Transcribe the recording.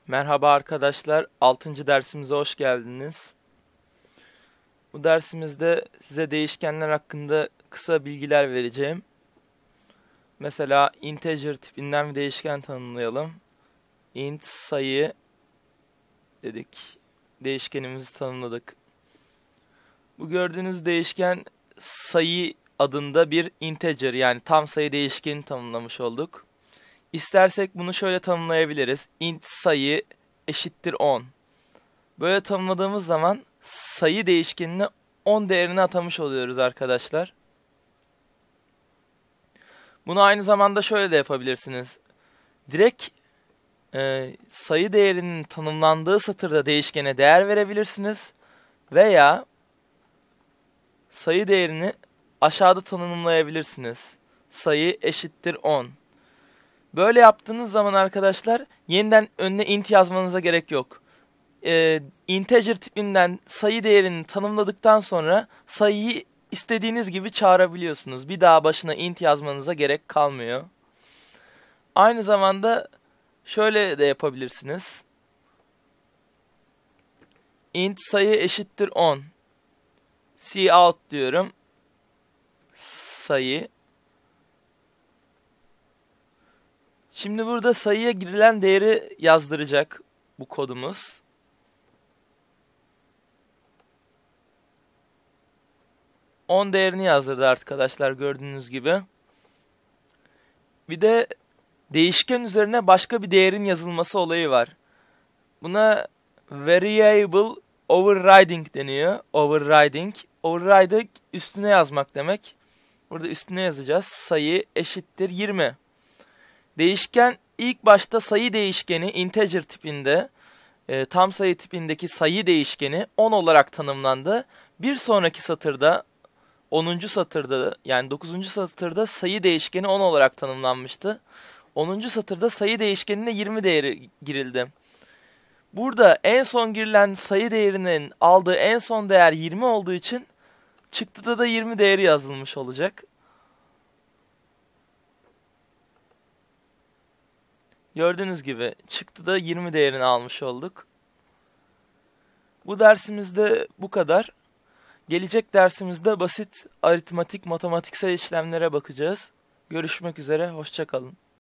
Merhaba arkadaşlar, 6. dersimize hoş geldiniz. Bu dersimizde size değişkenler hakkında kısa bilgiler vereceğim. Mesela integer tipinden bir değişken tanımlayalım. Int sayı dedik. Değişkenimizi tanımladık. Bu gördüğünüz değişken sayı adında bir integer, yani tam sayı değişkeni tanımlamış olduk. İstersek bunu şöyle tanımlayabiliriz. Int sayı eşittir 10. Böyle tanımladığımız zaman sayı değişkenine 10 değerini atamış oluyoruz arkadaşlar. Bunu aynı zamanda şöyle de yapabilirsiniz. Direkt sayı değerinin tanımlandığı satırda değişkene değer verebilirsiniz. Veya sayı değerini aşağıda tanımlayabilirsiniz. Sayı eşittir 10. Böyle yaptığınız zaman arkadaşlar yeniden önüne int yazmanıza gerek yok. Integer tipinden sayı değerini tanımladıktan sonra sayıyı istediğiniz gibi çağırabiliyorsunuz. Bir daha başına int yazmanıza gerek kalmıyor. Aynı zamanda şöyle de yapabilirsiniz. Int sayı eşittir 10. Cout diyorum. Sayı. Şimdi burada sayıya girilen değeri yazdıracak bu kodumuz. Değerini yazdırdı arkadaşlar, gördüğünüz gibi. Bir de değişken üzerine başka bir değerin yazılması olayı var. Buna variable overriding deniyor. Overriding üstüne yazmak demek. Burada üstüne yazacağız. Sayı eşittir 20. Değişken ilk başta sayı değişkeni integer tipinde, tam sayı tipindeki sayı değişkeni 10 olarak tanımlandı. Bir sonraki satırda 10. satırda, yani 9. satırda sayı değişkeni 10 olarak tanımlanmıştı. 10. satırda sayı değişkenine 20 değeri girildi. Burada en son girilen sayı değerinin aldığı en son değer 20 olduğu için çıktıda da 20 değeri yazılmış olacak. Gördüğünüz gibi çıktıda 20 değerini almış olduk. Bu dersimizde bu kadar. Gelecek dersimizde basit aritmatik, matematiksel işlemlere bakacağız. Görüşmek üzere, hoşça kalın.